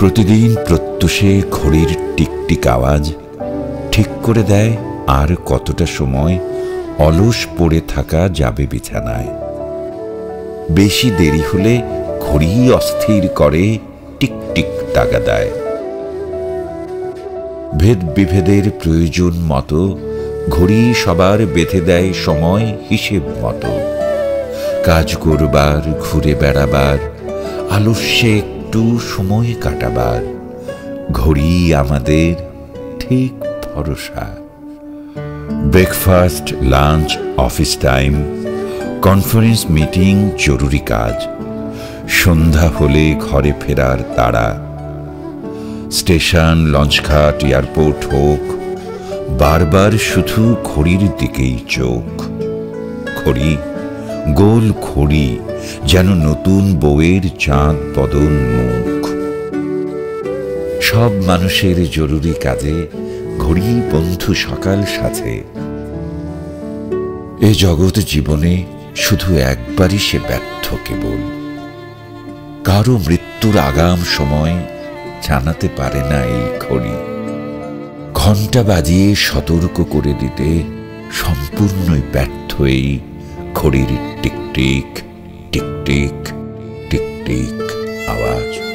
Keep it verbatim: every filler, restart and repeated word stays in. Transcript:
প্রতিদিন প্রত্যুষে ঘড়ির টিকটিক আওয়াজ ঠিক করে দেয় আর কতটা সময় অলস পড়ে থাকা যাবে বিছানায়। বেশি দেরি হলে ঘড়ি অস্থির করে, টিকটিক দাগা দেয়। ভেদ বিভেদের প্রয়োজন মতো ঘড়ি সবার বেঁধে দেয় সময় হিসেব মতো। কাজ করবার, ঘুরে বেড়াবার, আলস্যে একটু সময় কাটাবার ঘড়ি আমাদের ঠিক ভরসা। Breakfast, lunch, office time, conference, meeting, জরুরি কাজ, সন্ধ্যা হলে ঘরে ফেরার তাড়া। স্টেশন, লঞ্চঘাট, এয়ারপোর্ট হোক, বারবার শুধু ঘড়ির দিকেই চোখ। ঘড়ি, গোল ঘড়ি, যেন নতুন বউয়ের চাঁদ বদন মুখ। সব মানুষের জরুরি কাজে ঘড়ি বন্ধু সকাল সাজে। এ জগৎ জীবনে শুধু একবারই সে ব্যর্থ কেবল। কারো মৃত্যুর আগাম সময় জানাতে পারে না এই ঘড়ি। ঘণ্টা বাজিয়ে সতর্ক করে দিতে সম্পূর্ণই ব্যর্থ এই ঘড়ির টিকটিক টিকটিক টিকটিক আওয়াজ।